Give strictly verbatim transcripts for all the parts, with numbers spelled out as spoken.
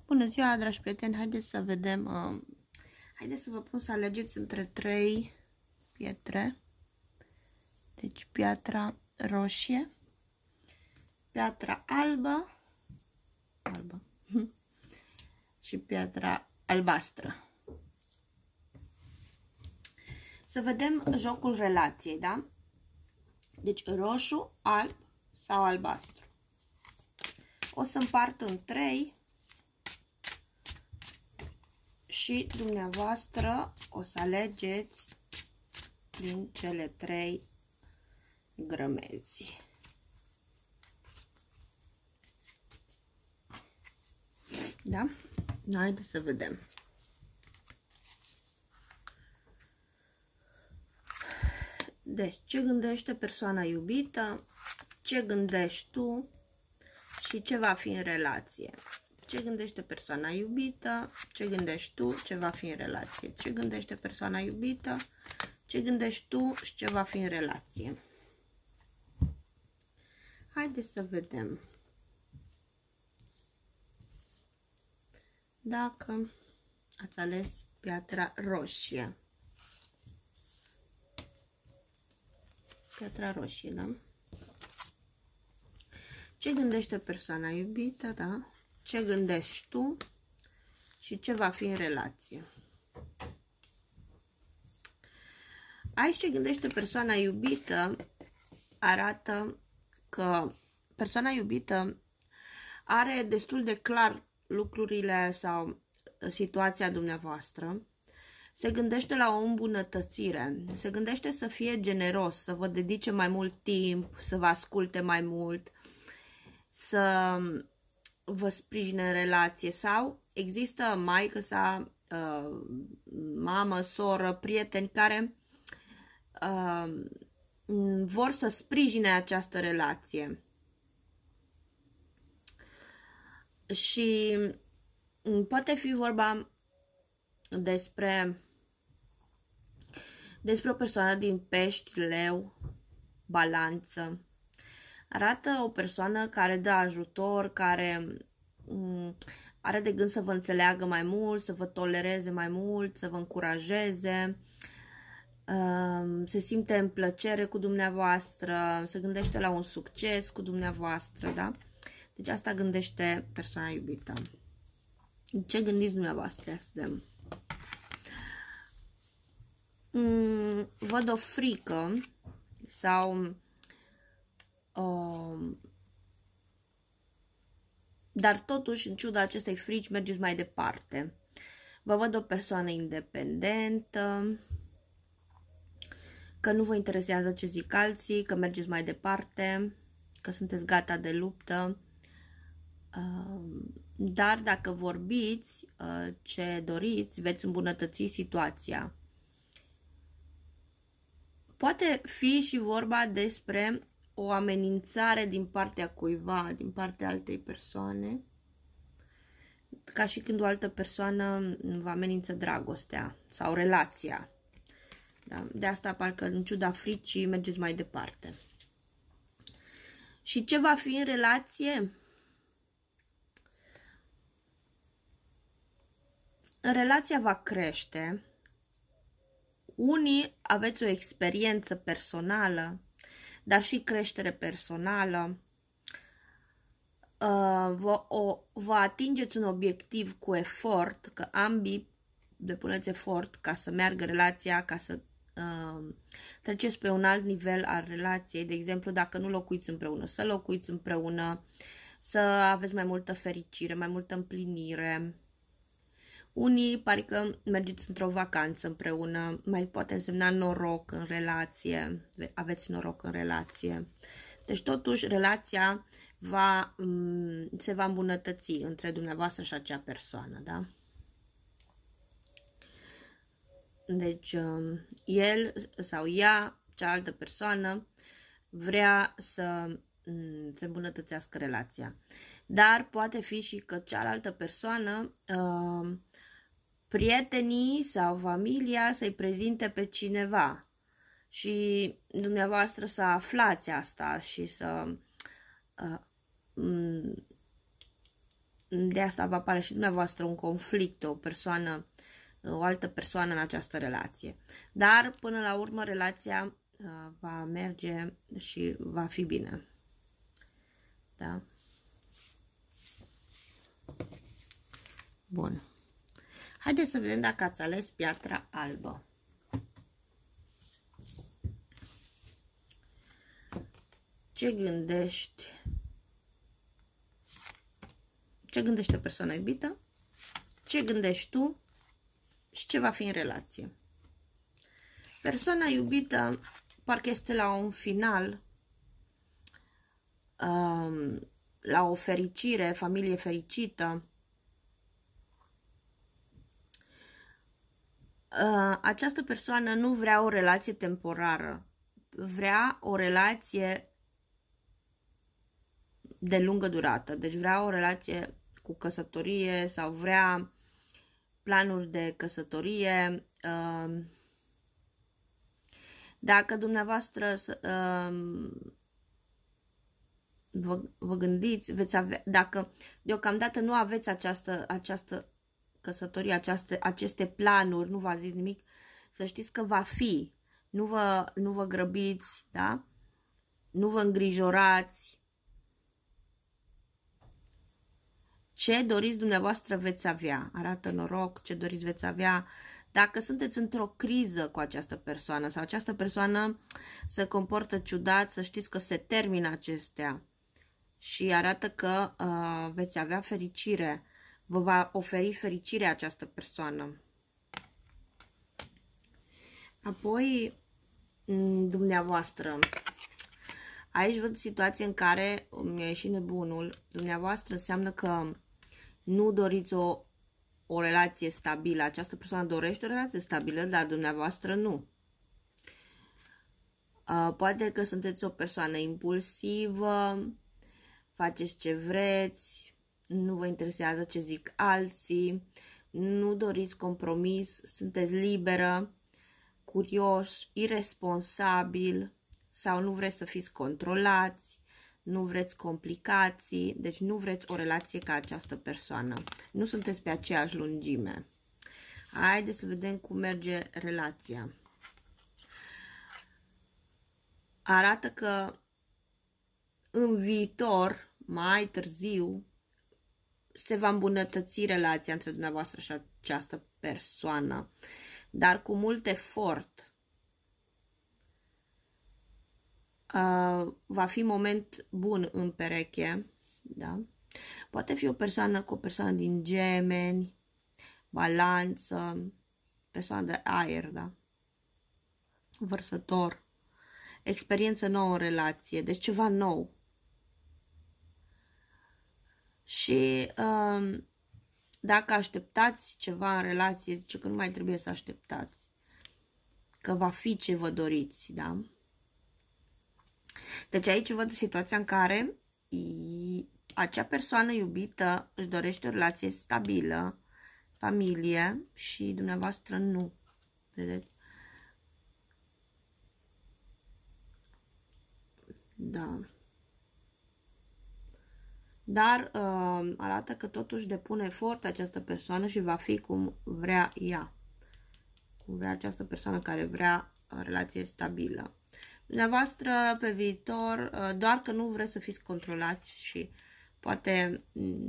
Bună ziua, dragi prieteni! Haideți să vedem, uh, haideți să vă pun să alegeți între trei pietre. Deci piatra roșie, piatra albă, albă și piatra albastră. Să vedem jocul relației, da? Deci roșu, alb sau albastru. O să împart în trei și dumneavoastră o să alegeți din cele trei grămezi. Da? Haideți să vedem. Deci, ce gândește persoana iubită, ce gândești tu și ce va fi în relație. Ce gândește persoana iubită, ce gândești tu, ce va fi în relație. Ce gândește persoana iubită, ce gândești tu și ce va fi în relație. Haideți să vedem. Dacă ați ales piatra roșie. Piatra roșie, da? Ce gândește persoana iubită, da? Ce gândești tu și ce va fi în relație. Aici ce gândește persoana iubită arată că persoana iubită are destul de clar lucrurile sau situația dumneavoastră. Se gândește la o îmbunătățire, se gândește să fie generos, să vă dedice mai mult timp, să vă asculte mai mult, să vă sprijine în relație sau există maică sau uh, mamă, soră, prieteni care uh, vor să sprijine această relație. Și poate fi vorba despre despre o persoană din pești, leu, balanță. Arată o persoană care dă ajutor, care are de gând să vă înțeleagă mai mult, să vă tolereze mai mult, să vă încurajeze, se simte în plăcere cu dumneavoastră, se gândește la un succes cu dumneavoastră, da? Deci asta gândește persoana iubită. Ce gândiți dumneavoastră? Ia să vedem. Mm, văd o frică sau uh, dar totuși, în ciuda acestei frici, mergeți mai departe. Vă văd o persoană independentă, că nu vă interesează ce zic alții, că mergeți mai departe, că sunteți gata de luptă. Uh, dar dacă vorbiți uh, ce doriți, veți îmbunătăți situația. Poate fi și vorba despre o amenințare din partea cuiva, din partea altei persoane, ca și când o altă persoană vă amenință dragostea sau relația. Da? De asta parcă în ciuda fricii mergeți mai departe. Și ce va fi în relație? Relația va crește. Unii aveți o experiență personală, dar și creștere personală. Vă, o, vă atingeți un obiectiv cu efort, că ambii depuneți efort ca să meargă relația, ca să uh, treceți pe un alt nivel al relației. De exemplu, dacă nu locuiți împreună, să locuiți împreună, să aveți mai multă fericire, mai multă împlinire. Unii parcă mergeți într-o vacanță împreună, mai poate însemna noroc în relație, aveți noroc în relație. Deci totuși relația va, se va îmbunătăți între dumneavoastră și acea persoană, da? Deci el sau ea, cealaltă persoană, vrea să se îmbunătățească relația. Dar poate fi și că cealaltă persoană, prietenii sau familia să-i prezinte pe cineva și dumneavoastră să aflați asta și să de asta va apare și dumneavoastră un conflict, o persoană, o altă persoană în această relație. Dar, până la urmă, relația uh, va merge și va fi bine. Da? Bun. Haideți să vedem dacă ați ales piatra albă. Ce gândești? Ce gândește persoana iubită? Ce gândești tu? Și ce va fi în relație? Persoana iubită parcă este la un final, um, la o fericire, familie fericită. Uh, această persoană nu vrea o relație temporară, vrea o relație de lungă durată, deci vrea o relație cu căsătorie sau vrea planuri de căsătorie. Uh, dacă dumneavoastră uh, vă, vă gândiți, veți avea, dacă deocamdată nu aveți această, această căsătorie, această, aceste planuri, nu v-a zis nimic, să știți că va fi. Nu vă, nu vă grăbiți, da? Nu vă îngrijorați. Ce doriți dumneavoastră veți avea. Arată noroc, ce doriți veți avea. Dacă sunteți într-o criză cu această persoană sau această persoană se comportă ciudat, să știți că se termină acestea. Și arată că uh, veți avea fericire. Vă va oferi fericire această persoană. Apoi, dumneavoastră. Aici văd situație în care mi-a ieșit nebunul. Dumneavoastră înseamnă că nu doriți o, o relație stabilă. Această persoană dorește o relație stabilă, dar dumneavoastră nu. Uh, poate că sunteți o persoană impulsivă, faceți ce vreți, nu vă interesează ce zic alții, nu doriți compromis, sunteți liberă, curioși, irresponsabil sau nu vreți să fiți controlați, nu vreți complicații, deci nu vreți o relație ca această persoană. Nu sunteți pe aceeași lungime. Haideți să vedem cum merge relația. Arată că în viitor, mai târziu, se va îmbunătăți relația între dumneavoastră și această persoană, dar cu mult efort. Uh, va fi moment bun în pereche, da? Poate fi o persoană cu o persoană din Gemeni, Balanță, persoană de aer, da? Vărsător, experiență nouă în relație, deci ceva nou. Și uh, dacă așteptați ceva în relație, zice că nu mai trebuie să așteptați, că va fi ce vă doriți, da? Deci aici văd situația în care acea persoană iubită își dorește o relație stabilă, familie și dumneavoastră nu. Vedeți? Da. Dar uh, arată că totuși depune efort această persoană și va fi cum vrea ea. Cum vrea această persoană care vrea o relație stabilă. Dumneavoastră pe viitor, doar că nu vreți să fiți controlați și poate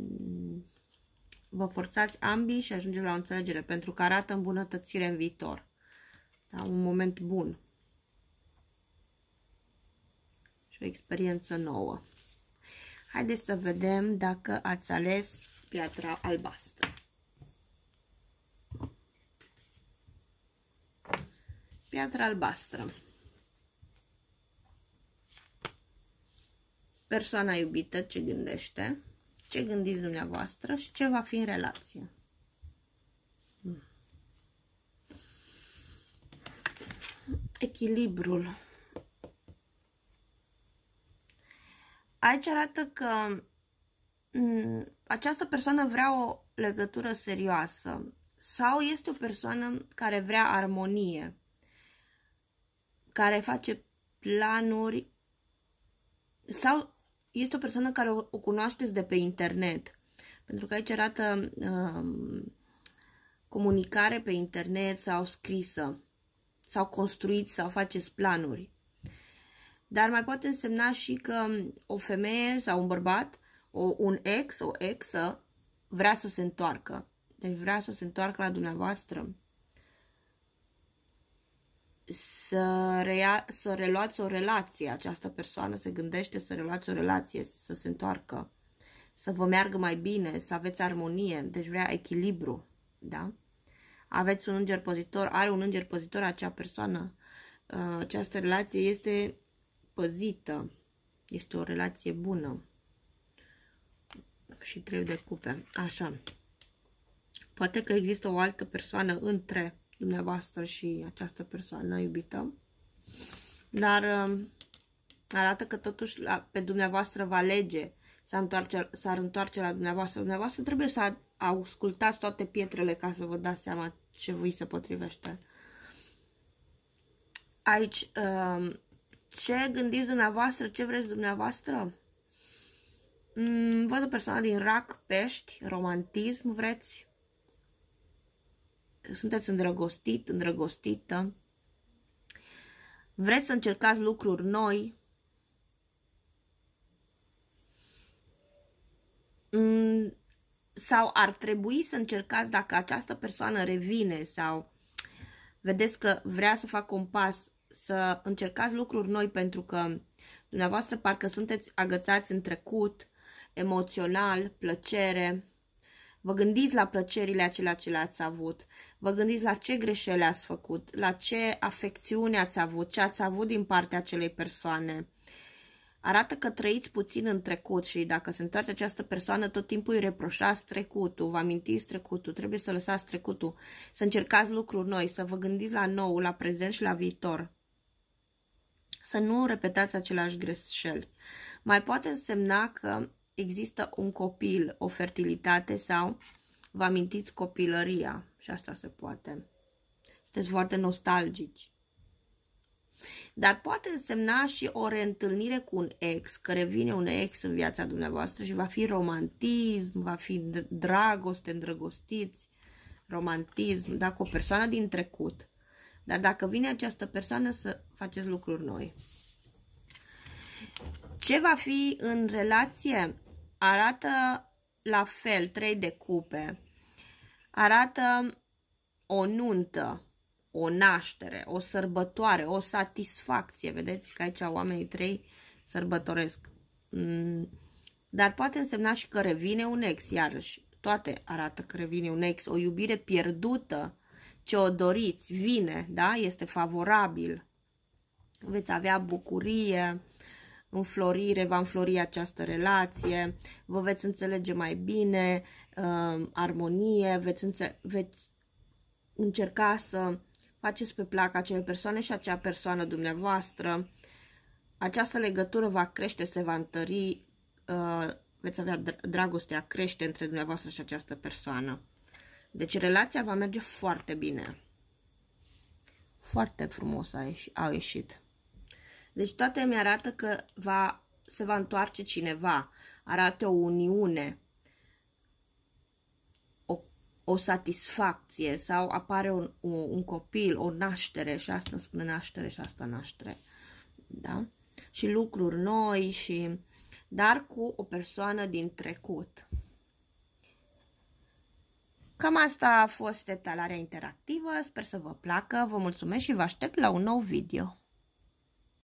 vă forțați ambii și ajungeți la o înțelegere, pentru că arată îmbunătățire în viitor. Da? Un moment bun. Și o experiență nouă. Haideți să vedem dacă ați ales piatra albastră. Piatra albastră. Persoana iubită ce gândește, ce gândiți dumneavoastră și ce va fi în relație. Echilibrul. Aici arată că această persoană vrea o legătură serioasă sau este o persoană care vrea armonie, care face planuri, sau este o persoană care o, o cunoașteți de pe internet. Pentru că aici arată uh, comunicare pe internet sau scrisă, sau construiți sau faceți planuri. Dar mai poate însemna și că o femeie sau un bărbat, o, un ex, o exă, vrea să se întoarcă. Deci vrea să se întoarcă la dumneavoastră. Să, rea, să reluați o relație. Această persoană se gândește să reluați o relație, să se întoarcă, să vă meargă mai bine, să aveți armonie. Deci vrea echilibru. Da? Aveți un înger păzitor, are un înger păzitor acea persoană. Această relație este păzită. Este o relație bună. Și trei de cupe. Așa. Poate că există o altă persoană între dumneavoastră și această persoană iubită. Dar arată că totuși la, pe dumneavoastră va alege s-ar întoarce, întoarce la dumneavoastră. Dumneavoastră trebuie să ascultați toate pietrele ca să vă dați seama ce voi se potrivește. Aici, ce gândiți dumneavoastră, ce vreți dumneavoastră? Văd o persoană din rac, pești, romantism vreți. Sunteți îndrăgostit, îndrăgostită. Vreți să încercați lucruri noi. Sau ar trebui să încercați, dacă această persoană revine sau vedeți că vrea să facă un pas, să încercați lucruri noi, pentru că dumneavoastră parcă sunteți agățați în trecut, emoțional, plăcere. Vă gândiți la plăcerile acelea ce le-ați avut, vă gândiți la ce greșeli ați făcut, la ce afecțiune ați avut, ce ați avut din partea acelei persoane. Arată că trăiți puțin în trecut și dacă se întoarce această persoană, tot timpul îi reproșați trecutul, vă amintiți trecutul, trebuie să lăsați trecutul, să încercați lucruri noi, să vă gândiți la nou, la prezent și la viitor. Să nu repetați aceleași greșeli. Mai poate însemna că există un copil, o fertilitate sau vă amintiți copilăria și asta se poate. Sunteți foarte nostalgici. Dar poate însemna și o reîntâlnire cu un ex, că revine un ex în viața dumneavoastră și va fi romantism, va fi dragoste, îndrăgostiți, romantism, dacă o persoană din trecut. Dar dacă vine această persoană, să faceți lucruri noi. Ce va fi în relație? Arată la fel, trei de cupe. Arată o nuntă, o naștere, o sărbătoare, o satisfacție. Vedeți că aici oamenii trei sărbătoresc. Dar poate însemna și că revine un ex, iarăși. Toate arată că revine un ex, o iubire pierdută, ce o doriți, vine, da? Este favorabil. Veți avea bucurie, înflorire, va înflori această relație, vă veți înțelege mai bine, uh, armonie, veți, înțe veți încerca să faceți pe plac acele persoane și acea persoană dumneavoastră. Această legătură va crește, se va întări, uh, veți avea dragostea, crește între dumneavoastră și această persoană. Deci relația va merge foarte bine. Foarte frumos a ieșit, a ieșit. Deci toate mi arată că va, se va întoarce cineva. Arată o uniune, o, o satisfacție sau apare un, un, un copil, o naștere. Și asta îmi spune naștere și asta naștere. Da? Și lucruri noi, și dar cu o persoană din trecut. Cam asta a fost etalarea interactivă. Sper să vă placă. Vă mulțumesc și vă aștept la un nou video.